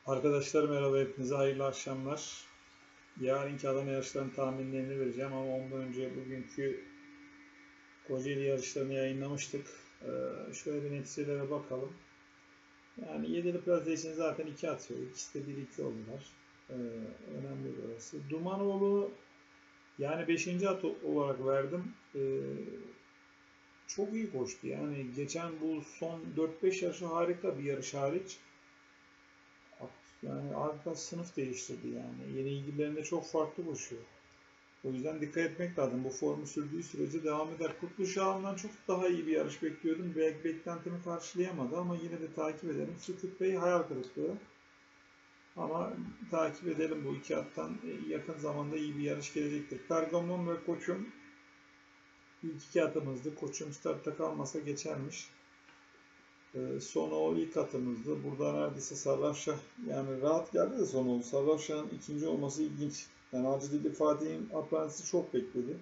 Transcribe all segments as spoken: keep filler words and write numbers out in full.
Arkadaşlar merhaba, hepinize hayırlı akşamlar. Yarınki Adana yarışlarının tahminlerini vereceğim ama ondan önce bugünkü Kocaeli yarışlarını yayınlamıştık. Ee, şöyle bir neticelere bakalım. Yani yedili plaza için zaten iki atıyor. İkisi de bir iki oldular. Ee, önemli bir orası. Dumanoğlu yani beşinci at olarak verdim. Ee, çok iyi koştu. Yani geçen bu son dört beş yarışı harika, bir yarış hariç. Yani adeta sınıf değiştirdi yani. Yeni ilgilerinde çok farklı koşuyor. O yüzden dikkat etmek lazım. Bu formu sürdüğü sürece devam eder. Kutlu Şahan'dan çok daha iyi bir yarış bekliyordum. Belki beklentimi karşılayamadı ama yine de takip edelim. Sükut Bey hayal kırıklığı. Ama takip edelim, bu iki attan yakın zamanda iyi bir yarış gelecektir. Pergamon ve Koçum ilk iki atımızdı. Koçum startta kalmasa geçermiş. Ee, son o ilk atımızdı. Burada neredeyse Sarrafşah yani rahat geldi de son oldu. Sarrafşah'ın ikinci olması ilginç. Yani Hacı Fatih'in aprentisi çok bekledi.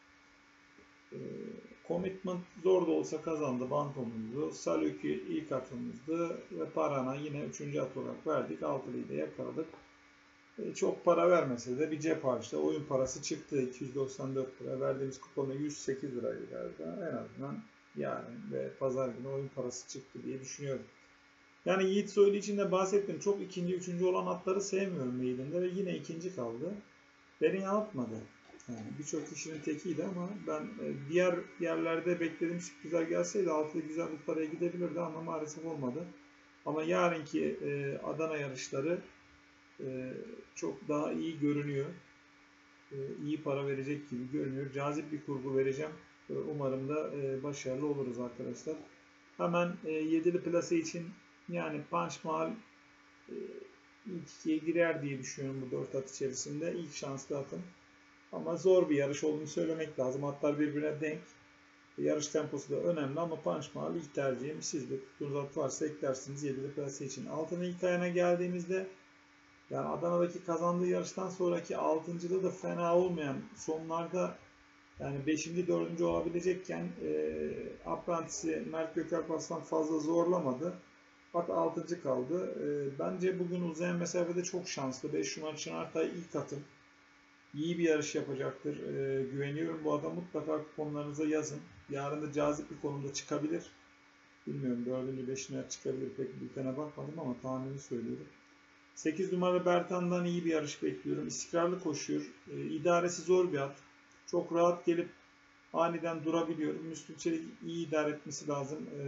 Ee, Commitment zor da olsa kazandı. Bankomuzdu. Saluki ilk atımızdı. Ve Parana yine üçüncü at olarak verdik. Altılıyı da yakaladık. Ee, çok para vermese de bir cep harçta oyun parası çıktı. iki yüz doksan dört lira. Verdiğimiz kupona yüz sekiz liraydı galiba. En azından yarın ve pazar günü oyun parası çıktı diye düşünüyorum. Yani Yiğit Soylu için de bahsettim. Çok ikinci, üçüncü olan atları sevmiyorum meydanında ve yine ikinci kaldı. Beni yanıltmadı. Yani birçok kişinin tekiydi ama ben diğer yerlerde beklediğim sürprizler gelseydi altı güzel bir paraya gidebilirdi ama maalesef olmadı. Ama yarınki Adana yarışları çok daha iyi görünüyor. İyi para verecek gibi görünüyor. Cazip bir kurgu vereceğim. Umarım da başarılı oluruz arkadaşlar. Hemen yedili plase için yani Pançmal ilk ikiye girer diye düşünüyorum bu dört at içerisinde. İlk şanslı atım. Ama zor bir yarış olduğunu söylemek lazım. Atlar birbirine denk. Yarış temposu da önemli ama Pançmal ilk tercihim. Siz de tuttuğunuz at varsa eklersiniz yedili plase için. Altının ilk ayağına geldiğimizde yani Adana'daki kazandığı yarıştan sonraki altıncıda da fena olmayan, sonlarda yani beşinci dördüncü olabilecekken e, Aprentisi Mert Gökalpaslan fazla zorlamadı. At altıncı kaldı. E, bence bugün uzayan mesafede çok şanslı. beş numara Çınartay ilk atım. İyi bir yarış yapacaktır. E, güveniyorum. Bu adam mutlaka kuponlarınıza yazın. Yarın da cazip bir konumda çıkabilir. Bilmiyorum, dördüncü beşinci çıkabilir. Pek bültene bakmadım ama tahmini söylüyorum. sekiz numara Bertan'dan iyi bir yarış bekliyorum. İstikrarlı koşuyor. E, idaresi zor bir at. Çok rahat gelip aniden durabiliyor. Müslüm Çelik iyi idare etmesi lazım. E,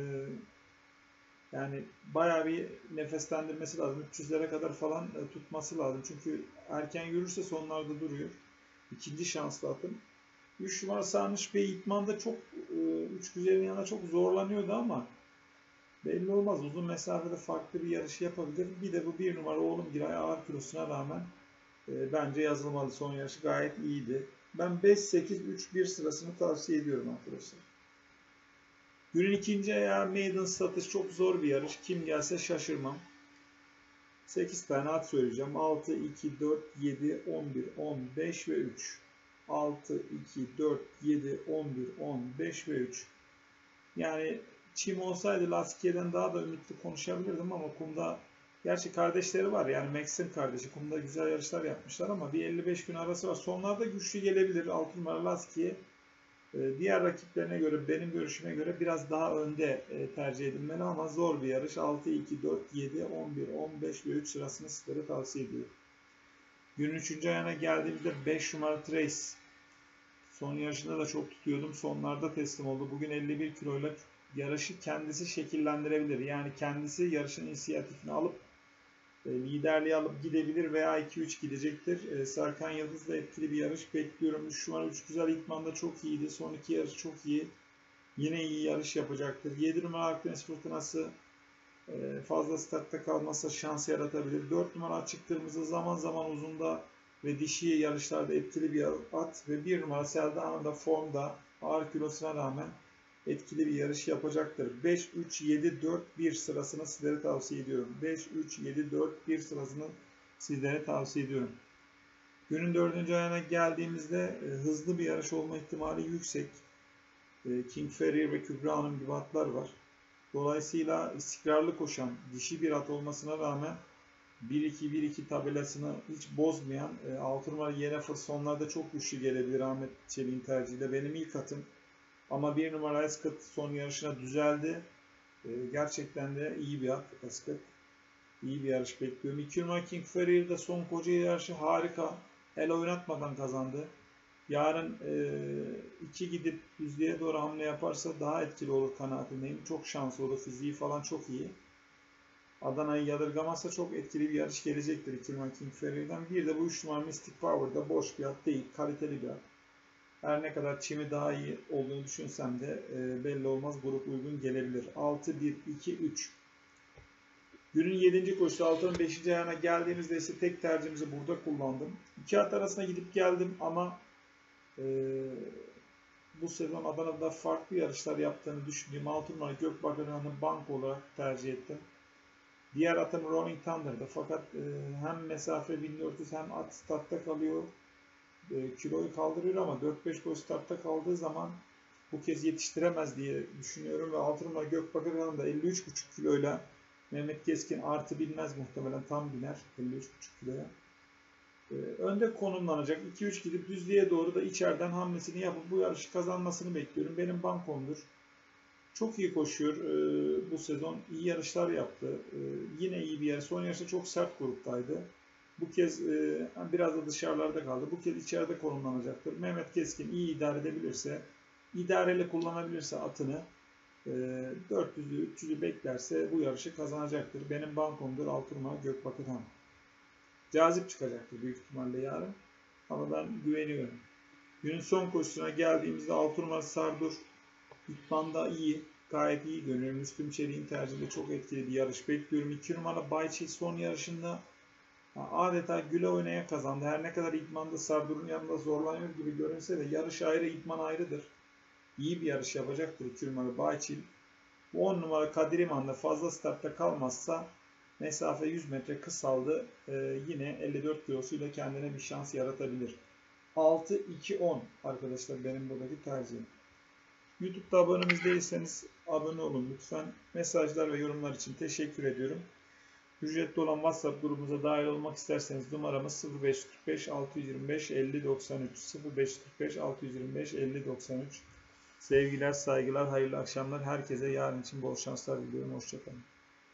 yani bayağı bir nefeslendirmesi lazım. üç yüzlere kadar falan e, tutması lazım. Çünkü erken yürürse sonlarda duruyor. İkinci şanslı atım. üç numara Sarnıç Bey İtman'da çok e, üç güzelin yanında çok zorlanıyordu ama belli olmaz. Uzun mesafede farklı bir yarış yapabilir. Bir de bu bir numara Oğlum Giray ağır kilosuna rağmen e, bence yazılmalı. Son yarışı gayet iyiydi. Ben beş sekiz üç bir sırasını tavsiye ediyorum arkadaşlar. Günün ikinci ayağı maiden satış, çok zor bir yarış. Kim gelse şaşırmam. sekiz tane at söyleyeceğim. altı, iki, dört, yedi, on bir, on beş ve üç. altı, iki, dört, yedi, on bir, on beş ve üç. Yani çim olsaydı Laskiye'den daha da ümitli konuşabilirdim ama kumda, gerçi kardeşleri var yani Max'in kardeşi, kumda güzel yarışlar yapmışlar ama bir elli beş gün arası var. Sonlarda güçlü gelebilir altı numara Laskiye. Diğer rakiplerine göre, benim görüşüme göre biraz daha önde tercih edilmeli ama zor bir yarış. altı, iki, dört, yedi, on bir, on beş ve üç sırasını sizlere tavsiye ediyorum. Günün üçüncü ayağına geldiğimizde beş numara Trace. Son yarışında da çok tutuyordum. Sonlarda teslim oldu. Bugün elli bir kiloyla yarışı kendisi şekillendirebilir. Yani kendisi yarışın inisiyatifini alıp liderliği alıp gidebilir veya iki üç gidecektir. Serkan Yıldız'la etkili bir yarış bekliyorum. üç numara üç güzel İtman'da çok iyiydi. Son iki yarış çok iyi. Yine iyi yarış yapacaktır. yedi numara Akdeniz Fırtınası fazla startta kalmazsa şans yaratabilir. dört numara Açık Kırmızı zaman zaman uzunda ve dişi yarışlarda etkili bir at ve bir numara Selda da formda, ağır kilosuna rağmen etkili bir yarış yapacaktır. beş, üç, yedi, dört, bir sırasını sizlere tavsiye ediyorum. beş, üç, yedi, dört, bir sırasını sizlere tavsiye ediyorum. Günün dördüncü ayağına geldiğimizde hızlı bir yarış olma ihtimali yüksek. King Ferrier ve Kübra Hanım gibi atlar var. Dolayısıyla istikrarlı koşan dişi bir at olmasına rağmen bir iki bir iki tabelasını hiç bozmayan e, altı numara Yennefer sonlarda çok güçlü gelebilir Ahmet Çelik'in tercihiyle. Benim ilk atım. Ama bir numara Ascot son yarışına düzeldi. E, gerçekten de iyi bir at Ascot. İyi bir yarış bekliyorum. iki numara King Ferrier'de son Kocaeli yarışı harika. El oynatmadan kazandı. Yarın iki e, gidip düzlüğe doğru hamle yaparsa daha etkili olur kanaatindeyim. Çok şanslı olur. Fiziği falan çok iyi. Adana'yı yadırgamazsa çok etkili bir yarış gelecektir iki numara King Ferrier'den. Bir de bu üç numara Mystic Power'da boş bir at değil. Kaliteli bir at. Her ne kadar çimi daha iyi olduğunu düşünsem de e, belli olmaz. Grup uygun gelebilir. altı bir iki üç. Günün yedinci koşusu altının beşinci ayağına geldiğimizde ise tek tercihimizi burada kullandım. İki at arasına gidip geldim ama e, bu sezon Adana'da farklı yarışlar yaptığını düşündüğüm altı numara Gökbakar'ın bank olarak tercih ettim. Diğer atım Rolling Thunder'da fakat e, hem mesafe bin dört yüz hem at startta kalıyor. E, kiloyu kaldırıyor ama dört beş boy startta kaldığı zaman bu kez yetiştiremez diye düşünüyorum ve altı numara Gökbakar'ın da elli üç buçuk kiloyla Mehmet Keskin artı binmez muhtemelen tam biner elli üç buçuk kiloya. Ee, önde konumlanacak. iki üç gidip düzlüğe doğru da içeriden hamlesini yapıp bu yarışı kazanmasını bekliyorum. Benim bankomdur. Çok iyi koşuyor. Ee, bu sezon iyi yarışlar yaptı. Ee, yine iyi bir yarış. Son yarışta çok sert gruptaydı. Bu kez e, biraz da dışarılarda kaldı. Bu kez içeride konumlanacaktır. Mehmet Keskin iyi idare edebilirse, idareyle kullanabilirse atını dört yüzü üç yüzü beklerse bu yarışı kazanacaktır. Benim bankomdur altı numara Gökbakarhan. Cazip çıkacaktır büyük ihtimalle yarın. Ama ben güveniyorum. Günün son koşusuna geldiğimizde altı numara Sardur. İtmanda iyi. Gayet iyi görünüyor. Müslüm Çelik'in tercihinde çok etkili bir yarış bekliyorum. iki numara Bayçil son yarışında adeta güle oynaya kazandı. Her ne kadar İtman'da Sardur'un yanında zorlanıyor gibi görünse de yarış ayrı, İtman ayrıdır. İyi bir yarış yapacaktır iki numara Bayçil. Bu on numara Kadir İman da fazla startta kalmazsa mesafe yüz metre kısaldı. Ee, yine elli dört kilosuyla kendine bir şans yaratabilir. altı iki on arkadaşlar benim buradaki tercihim. YouTube'da abonemiz değilseniz abone olun lütfen. Mesajlar ve yorumlar için teşekkür ediyorum. Ücretli olan WhatsApp grubumuza dahil olmak isterseniz numaramız sıfır beş kırk beş altı yüz yirmi beş elli doksan üç sıfır beş kırk beş altı yüz yirmi beş elli doksan üç. Sevgiler, saygılar, hayırlı akşamlar. Herkese yarın için bol şanslar diliyorum. Hoşçakalın.